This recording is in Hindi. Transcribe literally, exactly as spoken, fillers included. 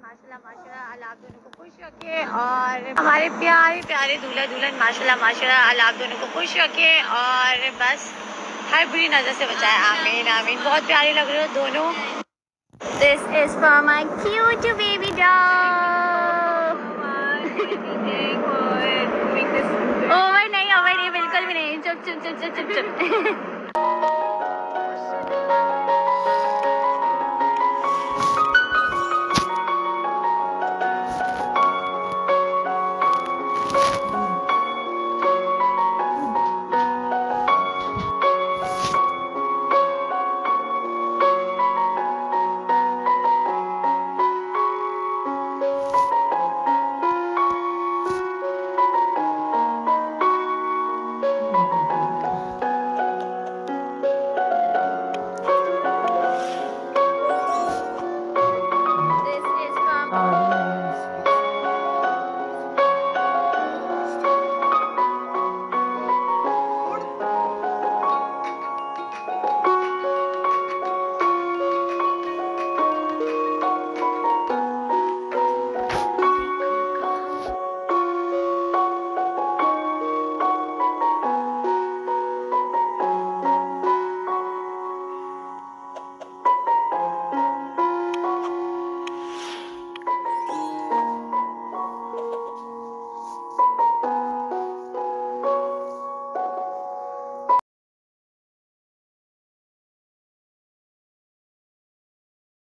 माशाल्लाह माशाल्लाह अल्लाह आप दोनों को खुश रखे और हमारे प्यारे प्यारे दूल्हा दुल्हन माशाल्लाह माशाल्लाह अल्लाह आप दोनों को खुश रखे और बस हर बुरी नज़र से बचाए। आमीन आमीन। बहुत प्यारे लग रहे हो दोनों। This is for my cute baby doll. Over नहीं ओवर नहीं बिल्कुल भी नहीं। चुप चुप चुप चुप चुप चुप